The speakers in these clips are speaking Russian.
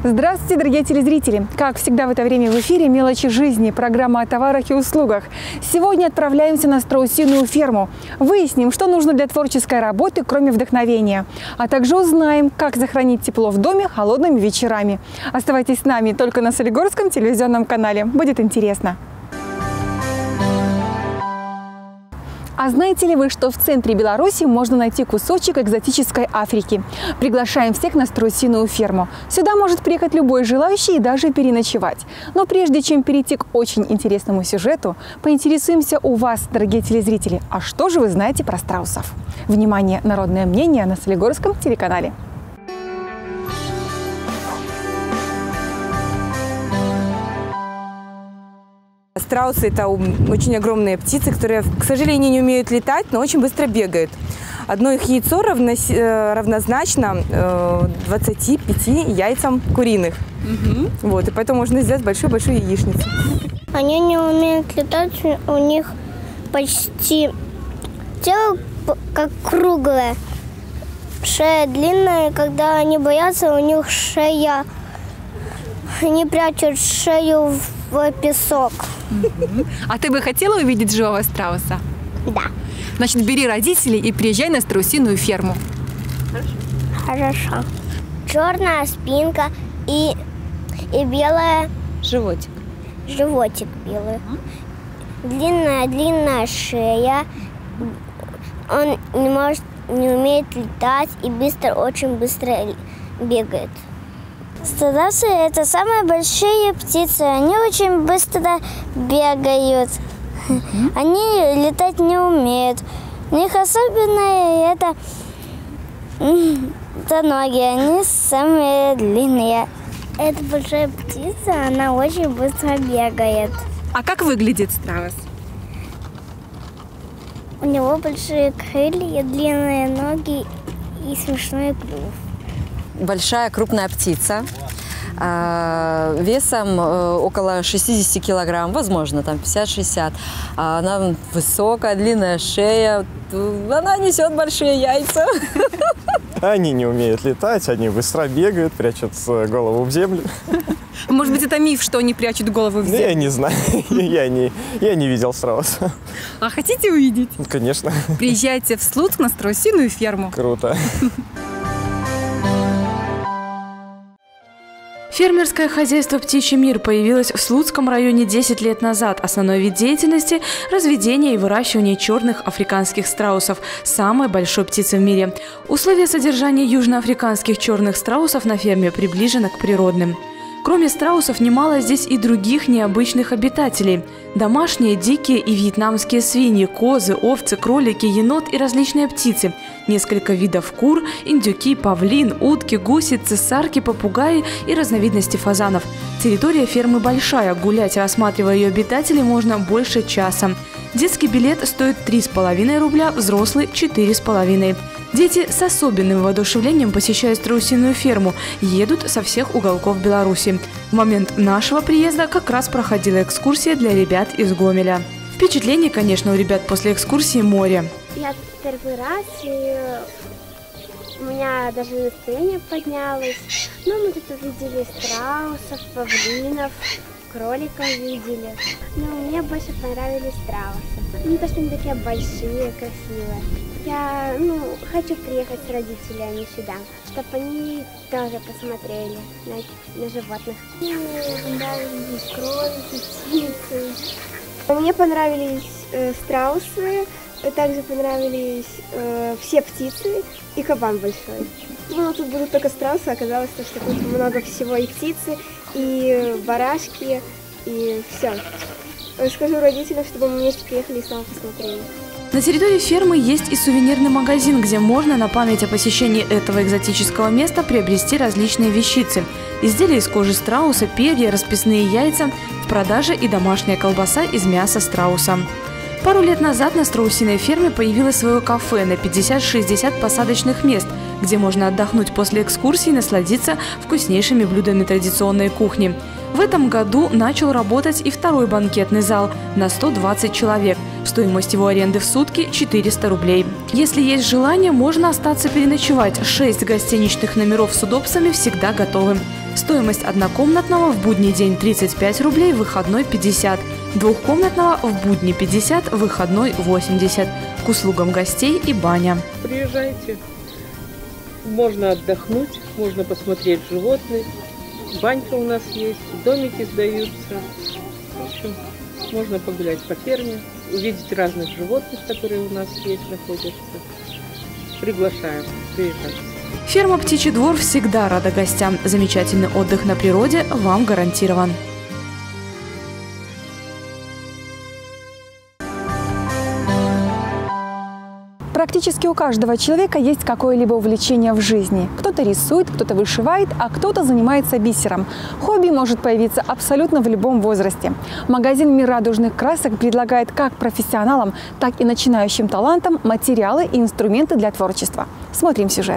Здравствуйте, дорогие телезрители! Как всегда в это время в эфире «Мелочи жизни» – программа о товарах и услугах. Сегодня отправляемся на страусиную ферму. Выясним, что нужно для творческой работы, кроме вдохновения. А также узнаем, как сохранить тепло в доме холодными вечерами. Оставайтесь с нами только на Солигорском телевизионном канале. Будет интересно! А знаете ли вы, что в центре Беларуси можно найти кусочек экзотической Африки? Приглашаем всех на страусиную ферму. Сюда может приехать любой желающий и даже переночевать. Но прежде чем перейти к очень интересному сюжету, поинтересуемся у вас, дорогие телезрители, а что же вы знаете про страусов? Внимание, народное мнение на Солигорском телеканале. Страусы – это очень огромные птицы, которые, к сожалению, не умеют летать, но очень быстро бегают. Одно их яйцо равнозначно 25 яйцам куриных. Вот, и поэтому можно сделать большую-большую яичницу. Они не умеют летать, у них почти тело как круглое, шея длинная. Когда они боятся, у них шея, они прячут шею в песок. А ты бы хотела увидеть живого страуса? Да. Значит, бери родителей и приезжай на страусиную ферму. Хорошо. Черная спинка и белая Животик. животик белый. Длинная шея. Он не умеет летать и очень быстро бегает. Страусы – это самые большие птицы. Они очень быстро бегают. Они летать не умеют. У них особенное это ноги. Они самые длинные. Эта большая птица, она очень быстро бегает. А как выглядит страус? У него большие крылья, длинные ноги и смешной клюв. Большая крупная птица, весом около 60 килограмм, возможно, там 50-60. Она высокая, длинная шея, она несет большие яйца. Они не умеют летать, они быстро бегают, прячут голову в землю. Может быть, это миф, что они прячут голову в землю? Я не знаю, я не видел страуса. А хотите увидеть? Конечно. Приезжайте в Слуцк на страусиную ферму. Круто. Фермерское хозяйство «Птичий мир» появилось в Слуцком районе 10 лет назад. Основной вид деятельности – разведение и выращивание черных африканских страусов – самой большой птицы в мире. Условия содержания южноафриканских черных страусов на ферме приближены к природным. Кроме страусов, немало здесь и других необычных обитателей. Домашние, дикие и вьетнамские свиньи, козы, овцы, кролики, енот и различные птицы. Несколько видов кур, индюки, павлин, утки, гуси, цесарки, попугаи и разновидности фазанов. Территория фермы большая, гулять, рассматривая ее обитателей, можно больше часа. Детский билет стоит 3,5 рубля, взрослый – 4,5. Дети с особенным воодушевлением посещают страусиную ферму, едут со всех уголков Беларуси. В момент нашего приезда как раз проходила экскурсия для ребят из Гомеля. Впечатление, конечно, у ребят после экскурсии море. Я первый раз, и у меня даже настроение поднялось. Ну, мы тут увидели страусов, павлинов, кроликов видели. Но мне больше понравились страусы. Мне кажется, они такие большие, красивые. Я хочу приехать с родителями сюда, чтобы они тоже посмотрели на животных. Мне понравились кролики, птицы. Мне понравились страусы, также понравились все птицы и кабан большой. Ну, тут будут только страусы, оказалось, что тут много всего, и птицы, и барашки, и все. Скажу родителям, чтобы мы вместе приехали и снова посмотрели. На территории фермы есть и сувенирный магазин, где можно на память о посещении этого экзотического места приобрести различные вещицы. Изделия из кожи страуса, перья, расписные яйца, в продаже и домашняя колбаса из мяса страуса. Пару лет назад на страусиной ферме появилось свое кафе на 50-60 посадочных мест, где можно отдохнуть после экскурсии и насладиться вкуснейшими блюдами традиционной кухни. В этом году начал работать и второй банкетный зал на 120 человек. Стоимость его аренды в сутки – 400 рублей. Если есть желание, можно остаться переночевать. 6 гостиничных номеров с удобствами всегда готовы. Стоимость однокомнатного в будний день 35 рублей, в выходной 50. Двухкомнатного в будни 50, в выходной 80. К услугам гостей и баня. Приезжайте. Можно отдохнуть, можно посмотреть животных. Банька у нас есть, домики сдаются. В общем, можно погулять по ферме, увидеть разных животных, которые у нас есть, находятся. Приглашаем, приезжайте. Ферма «Птичий двор» всегда рада гостям. Замечательный отдых на природе вам гарантирован. Практически у каждого человека есть какое-либо увлечение в жизни. Кто-то рисует, кто-то вышивает, а кто-то занимается бисером. Хобби может появиться абсолютно в любом возрасте. Магазин «Мир радужных красок» предлагает как профессионалам, так и начинающим талантам материалы и инструменты для творчества. Смотрим сюжет.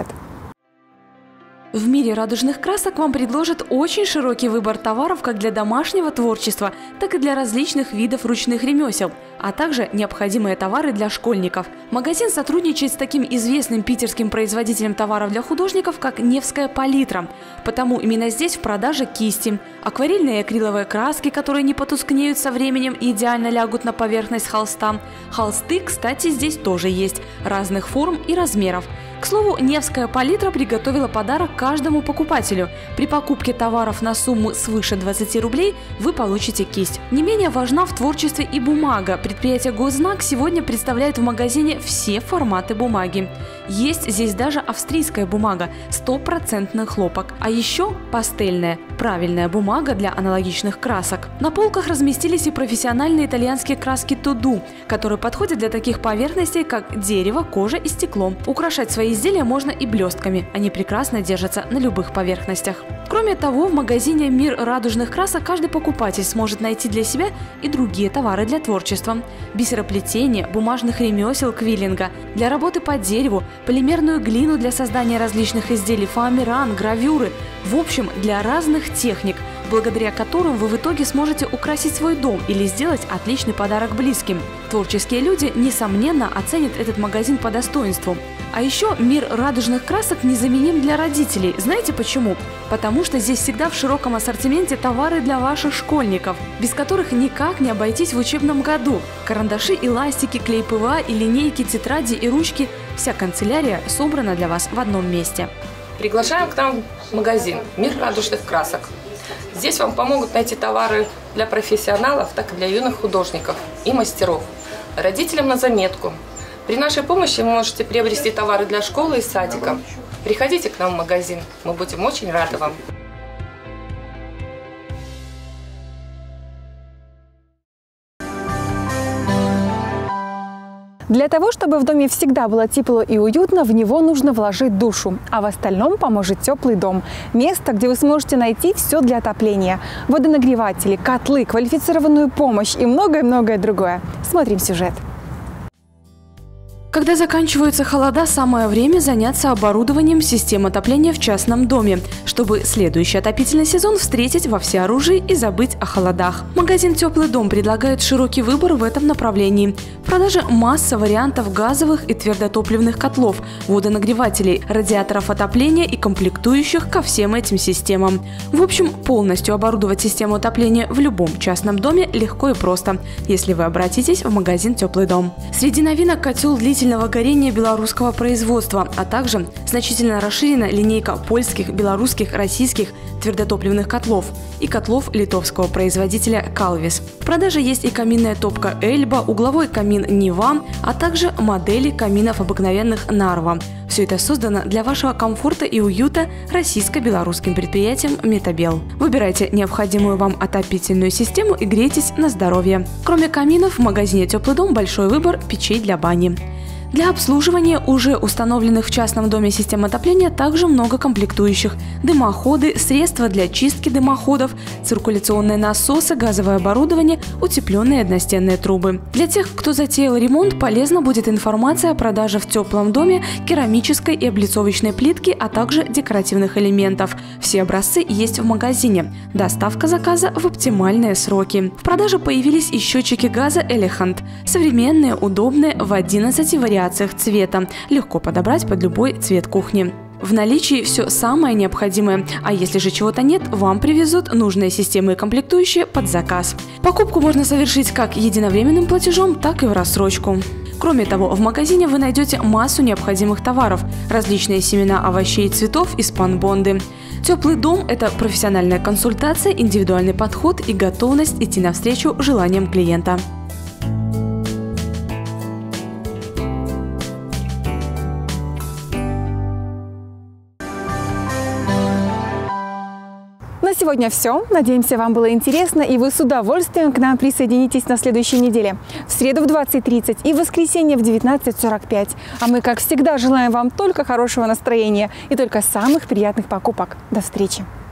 В «Мире радужных красок» вам предложат очень широкий выбор товаров как для домашнего творчества, так и для различных видов ручных ремесел, а также необходимые товары для школьников. Магазин сотрудничает с таким известным питерским производителем товаров для художников, как «Невская палитра». Потому именно здесь в продаже кисти, акварельные и акриловые краски, которые не потускнеют со временем и идеально лягут на поверхность холста. Холсты, кстати, здесь тоже есть, разных форм и размеров. К слову, «Невская палитра» приготовила подарок каждому покупателю. При покупке товаров на сумму свыше 20 рублей вы получите кисть. Не менее важна в творчестве и бумага. Предприятие «Госзнак» сегодня представляет в магазине все форматы бумаги. Есть здесь даже австрийская бумага, 100% хлопок. А еще пастельная, правильная бумага для аналогичных красок. На полках разместились и профессиональные итальянские краски «Туду», которые подходят для таких поверхностей, как дерево, кожа и стекло. Украшать свои изделия можно и блестками. Они прекрасно держатся на любых поверхностях. Кроме того, в магазине «Мир радужных красок» каждый покупатель сможет найти для себя и другие товары для творчества. Бисероплетение, бумажных ремесел, квиллинга, для работы по дереву, полимерную глину для создания различных изделий, фоамиран, гравюры. В общем, для разных техник, благодаря которым вы в итоге сможете украсить свой дом или сделать отличный подарок близким. Творческие люди, несомненно, оценят этот магазин по достоинству. А еще «Мир радужных красок» незаменим для родителей. Знаете почему? Потому что здесь всегда в широком ассортименте товары для ваших школьников, без которых никак не обойтись в учебном году. Карандаши и ластики, клей ПВА и линейки, тетради и ручки – вся канцелярия собрана для вас в одном месте. Приглашаем к нам в магазин «Мир радужных красок». Здесь вам помогут найти товары для профессионалов, так и для юных художников и мастеров. Родителям на заметку. При нашей помощи вы можете приобрести товары для школы и садика. Приходите к нам в магазин, мы будем очень рады вам. Для того, чтобы в доме всегда было тепло и уютно, в него нужно вложить душу. А в остальном поможет теплый дом. Место, где вы сможете найти все для отопления. Водонагреватели, котлы, квалифицированную помощь и многое-многое другое. Смотрим сюжет. Когда заканчиваются холода, самое время заняться оборудованием систем отопления в частном доме, чтобы следующий отопительный сезон встретить во всеоружии и забыть о холодах. Магазин «Теплый дом» предлагает широкий выбор в этом направлении. В продаже масса вариантов газовых и твердотопливных котлов, водонагревателей, радиаторов отопления и комплектующих ко всем этим системам. В общем, полностью оборудовать систему отопления в любом частном доме легко и просто, если вы обратитесь в магазин «Теплый дом». Среди новинок котел длительного горения белорусского производства, а также значительно расширена линейка польских, белорусских, российских твердотопливных котлов и котлов литовского производителя «Калвис». В продаже есть и каминная топка «Эльба», угловой камин «Нева», а также модели каминов обыкновенных «Нарва». Все это создано для вашего комфорта и уюта российско-белорусским предприятием «Метабел». Выбирайте необходимую вам отопительную систему и грейтесь на здоровье. Кроме каминов, в магазине «Теплый дом» большой выбор печей для бани. Для обслуживания уже установленных в частном доме систем отопления также много комплектующих. Дымоходы, средства для чистки дымоходов, циркуляционные насосы, газовое оборудование, утепленные одностенные трубы. Для тех, кто затеял ремонт, полезна будет информация о продаже в теплом доме керамической и облицовочной плитки, а также декоративных элементов. Все образцы есть в магазине. Доставка заказа в оптимальные сроки. В продаже появились и счетчики газа Элехант. Современные, удобные, в 11 вариациях цвета. Легко подобрать под любой цвет кухни. В наличии все самое необходимое, а если же чего-то нет, вам привезут нужные системы и комплектующие под заказ. Покупку можно совершить как единовременным платежом, так и в рассрочку. Кроме того, в магазине вы найдете массу необходимых товаров, различные семена овощей и цветов и спанбонды. Теплый дом – это профессиональная консультация, индивидуальный подход и готовность идти навстречу желаниям клиента. На сегодня все. Надеемся, вам было интересно, и вы с удовольствием к нам присоединитесь на следующей неделе. В среду в 20:30 и в воскресенье в 19:45. А мы, как всегда, желаем вам только хорошего настроения и только самых приятных покупок. До встречи!